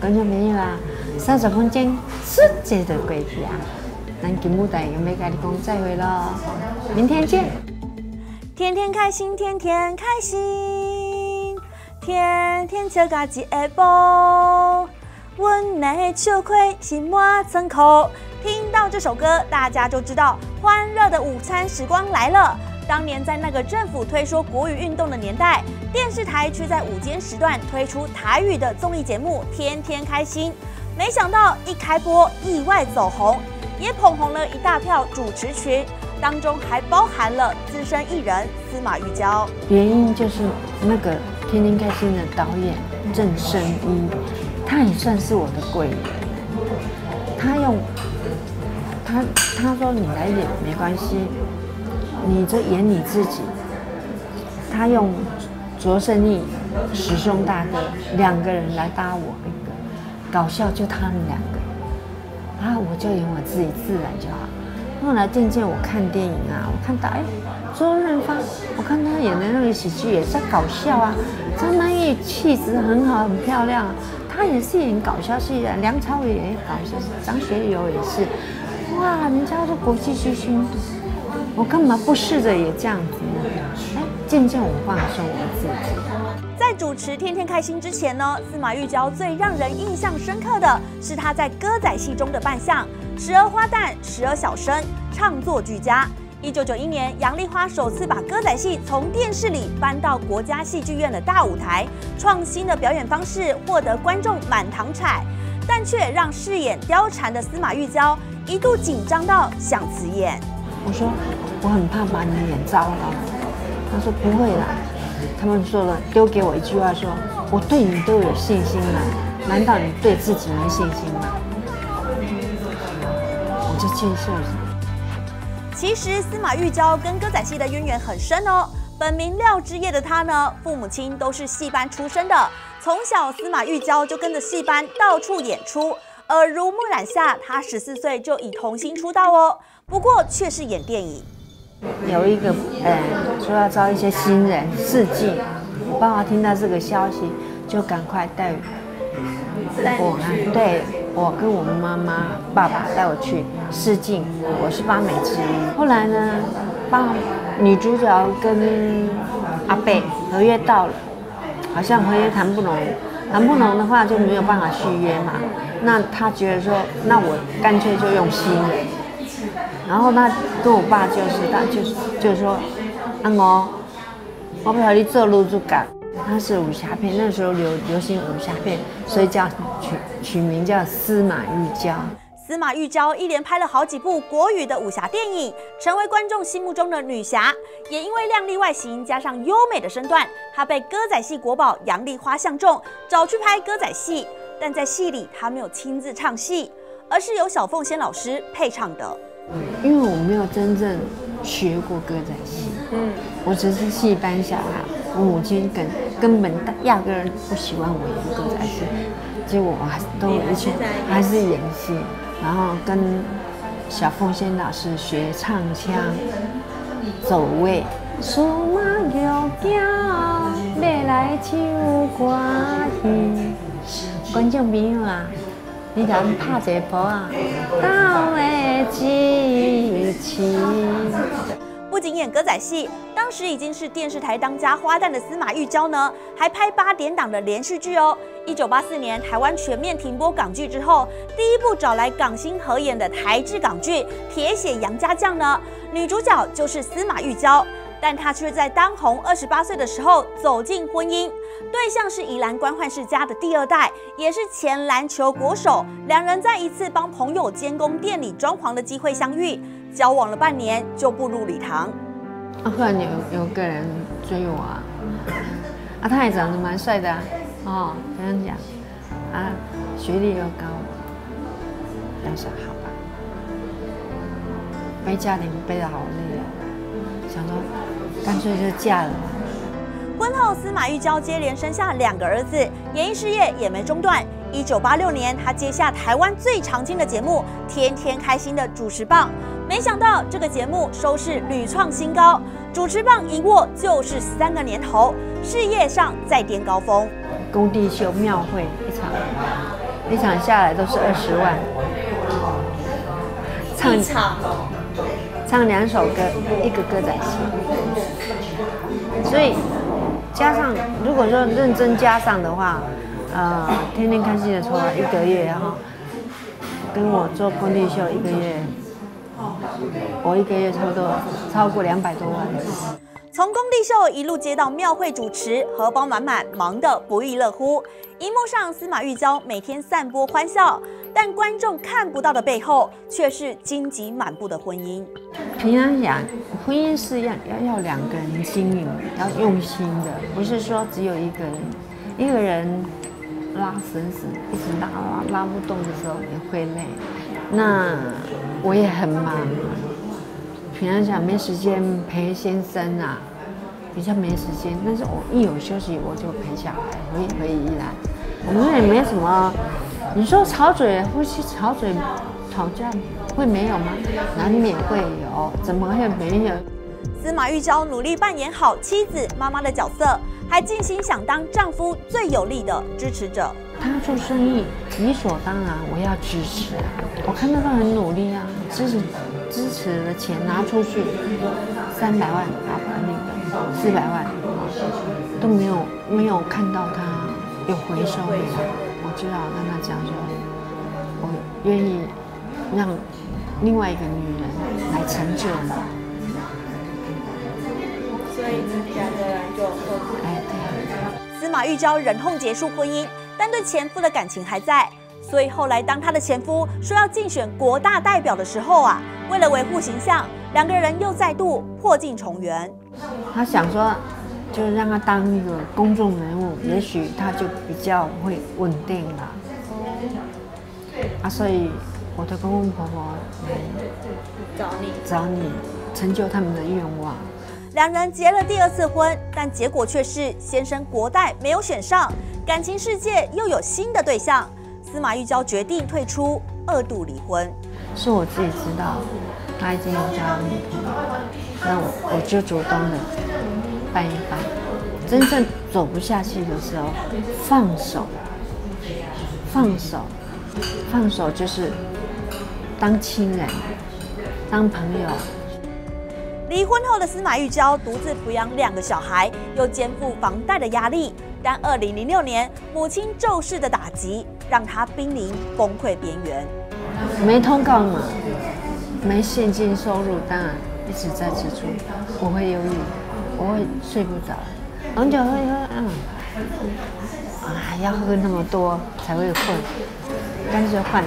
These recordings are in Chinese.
观众朋友啊，30分钟瞬间就过去啊！咱金舞台要跟你讲再会咯，明天见。 天天开心，天天开心，天天笑甲一下晡，阮的笑亏是满仓库。听到这首歌，大家就知道欢乐的午餐时光来了。当年在那个政府推说国语运动的年代，电视台却在午间时段推出台语的综艺节目《天天开心》，没想到一开播意外走红，也捧红了一大票主持群，当中还包含了资深艺人司马玉娇。 原因就是那个《天天开心》的导演郑生一，他也算是我的贵人。他说你来演没关系，你就演你自己。他用卓胜义、石兄大哥2个人来搭我一个，搞笑就他们2个，啊，我就演我自己，自然就好。后来渐渐我看电影啊，我看到周润发，我看他演的那个喜剧也是搞笑啊，张曼玉气质很好，很漂亮啊，他也是演搞笑戏的，梁朝伟也搞笑，张学友也是。哇，人家都国际巨星，我干嘛不试着也这样子呢？渐渐我放松我自己。 在主持《天天开心》之前呢，司马玉娇最让人印象深刻的是她在歌仔戏中的扮相，时而花旦，时而小生，唱作俱佳。1991年，杨丽花首次把歌仔戏从电视里搬到国家戏剧院的大舞台，创新的表演方式获得观众满堂彩，但却让饰演貂蝉的司马玉娇一度紧张到想辞演。 我说我很怕把你演糟了，他说不会啦。他们说了，丢给我一句话说，我对你都有信心了，难道你对自己没信心吗？我就接受了。 其实司马玉娇跟歌仔戏的渊源很深哦。本名廖之夜的她呢，父母亲都是戏班出身的，从小司马玉娇就跟着戏班到处演出。耳濡目染下，她14岁就以童星出道哦，不过却是演电影。 有一个说要招一些新人试镜，我爸爸听到这个消息，就赶快带我，对我跟我妈妈、爸爸带我去试镜，我是8美之一。后来呢，女主角跟阿伯合约到了，好像合约谈不拢的话就没有办法续约嘛。那他觉得说，那我干脆就用新人。然后他跟我爸就是说，我陪你做女主角。他是武侠片，那时候流行武侠片，所以取名叫司马玉娇。 司马玉娇一连拍了好几部国语的武侠电影，成为观众心目中的女侠。也因为靓丽外形加上优美的身段，她被歌仔戏国宝杨丽花相中，找去拍歌仔戏。但在戏里，她没有亲自唱戏，而是由小凤仙老师配唱的。 因为我没有真正学过歌仔戏，我只是戏班小孩，我母亲根本压根不喜欢我演歌仔戏，结果我还是演戏，然后跟小凤仙老师学唱腔、走位。数码牛仔要来唱歌戏，观众朋友啊！你甲阮拍一个波啊，到的支持。 不仅演歌仔戏，当时已经是电视台当家花旦的司马玉娇呢，还拍8点档的连续剧哦。1984年台湾全面停播港剧之后，第一部找来港星合演的台制港剧《铁血杨家将》呢，女主角就是司马玉娇。但她却在当红28岁的时候走进婚姻，对象是宜兰官宦世家的第2代，也是前篮球国手。2人在一次帮朋友监工店里装潢的机会相遇，交往了半年就步入礼堂。 后来有个人追我他也长得蛮帅的这样讲学历又高，但是好吧，背家庭背得好累想说干脆就嫁了吧。 婚后，司马玉娇接连生下2个儿子，演艺事业也没中断。1986年，她接下台湾最常青的节目《天天开心》的主持棒，没想到这个节目收视屡创新高，主持棒一握就是3个年头，事业上再巅高峰。 工地秀庙会一场， 一场下来都是20万，唱2首歌，一个歌仔戏，所以加上如果说认真加上的话，天天看戏的筹划1个月哈，跟我做工地秀1个月，我1个月差不多超过200多万。 从工地秀一路接到庙会主持，荷包满满，忙得不亦乐乎。荧幕上司马玉娇每天散播欢笑，但观众看不到的背后，却是荆棘满布的婚姻。 平常讲，婚姻是要2个人经营，要用心的，不是说只有一个人，一个人拉绳子一直拉不动的时候也会累。那我也很忙。平常讲没时间陪先生啊，比较没时间。但是我一有休息，我就陪小孩回宜兰。我们也没什么，你说吵嘴，夫妻吵嘴、吵架会没有吗？难免会有，怎么会没有？ 司马玉娇努力扮演好妻子、妈妈的角色，还尽心想当丈夫最有力的支持者。 他做生意理所当然，我要支持啊！我看到他很努力啊，支持的钱拿出去，300万把那个400万都没有看到他有回收回来。我只好跟他讲说，我愿意让另外一个女人来成就我。 所以2个人就对。 司马玉娇忍痛结束婚姻，但对前夫的感情还在。所以后来，当她的前夫说要竞选国大代表的时候啊，为了维护形象，2个人又再度破镜重圆。 他想说，就让他当一个公众人物，也许他就比较会稳定了。所以我的公公婆婆来找你，成就他们的愿望。 2人结了第2次婚，但结果却是先生国代没有选上，感情世界又有新的对象。司马玉娇决定退出，2度离婚。 是我自己知道，他已经有交女朋友，那我就主动的办一办。真正走不下去的时候，放手就是当亲人，当朋友。 离婚后的司马玉娇独自抚养2个小孩，又肩负房贷的压力。但2006年母亲骤逝的打击，让她濒临崩溃边缘。 没通告嘛，没现金收入，当然一直在支出。我会忧郁，我会睡不着，红酒喝一喝，要喝那么多才会混，干脆换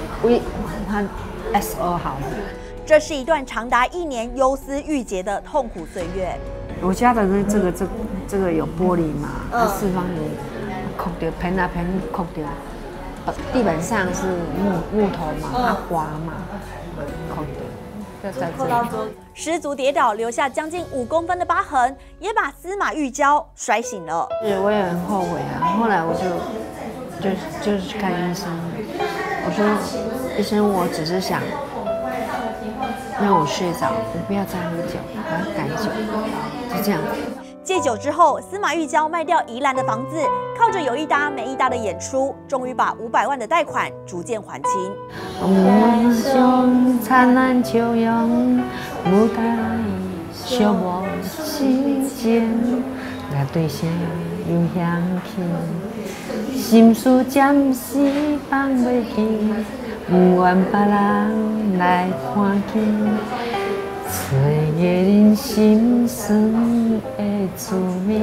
SO 好了。 这是一段长达1年忧思郁结的痛苦岁月。 我家的这个有玻璃嘛，它四方有扣掉，盆扣掉，地板上是木头嘛，它滑嘛，扣掉，就在这里。 失足跌倒，留下将近5公分的疤痕，也把司马玉娇摔醒了。 我也很后悔啊，后来我就是去看医生，我说医生，我只是想让我睡着，我不要再喝酒，我要改酒，就这样。 戒酒之后，司马玉娇卖掉宜兰的房子，靠着有一搭没一搭的演出，终于把500万的贷款逐渐还清。 梦想灿烂笑容，舞台小无时间，那对声又响起，心事暂时放袂记，不愿别人来看见。岁月人心酸的滋味，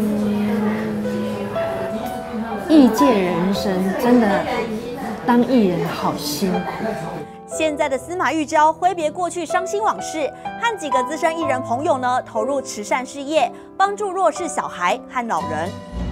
艺界人生真的当艺人好辛苦。 现在的司马玉娇挥别过去伤心往事，和几个资深艺人朋友呢，投入慈善事业，帮助弱势小孩和老人。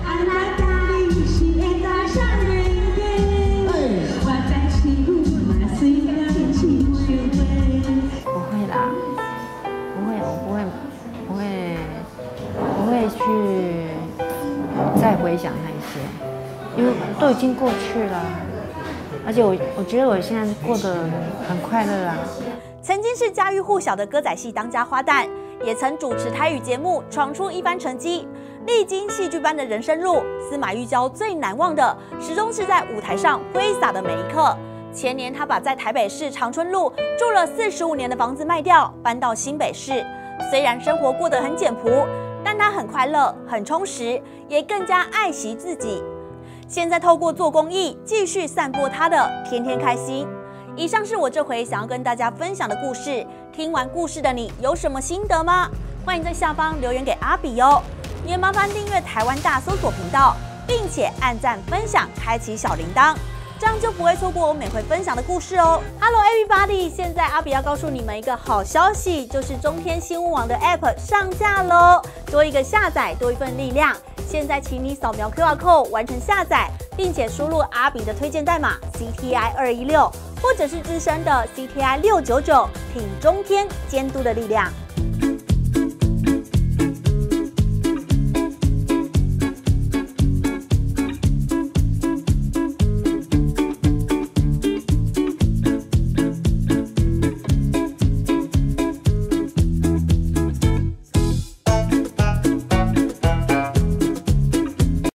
不会去再回想那些，因为都已经过去了。而且我觉得我现在过得很快乐啊。 曾经是家喻户晓的歌仔戏当家花旦，也曾主持台语节目，闯出一番成绩。 历经戏剧般的人生路，司马玉娇最难忘的，始终是在舞台上挥洒的每一刻。前年，她把在台北市长春路住了45年的房子卖掉，搬到新北市。虽然生活过得很简朴，但她很快乐、很充实，也更加爱惜自己。现在透过做公益，继续散播她的天天开心。以上是我这回想要跟大家分享的故事。听完故事的你有什么心得吗？欢迎在下方留言给阿比哦。也麻烦订阅台湾大搜索频道，并且按赞、分享、开启小铃铛，这样就不会错过我每回分享的故事哦。Hello everybody， 现在阿比要告诉你们一个好消息，就是中天新闻网的 App 上架喽，多一个下载，多一份力量。现在请你扫描 QR Code 完成下载，并且输入阿比的推荐代码 CTI216，或者是自身的 CTI699，挺中天监督的力量。